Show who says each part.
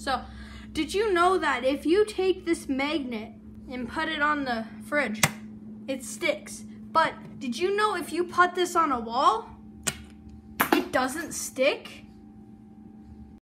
Speaker 1: So, did you know that if you take this magnet and put it on the fridge, it sticks? But did you know if you put this on a wall, it doesn't stick?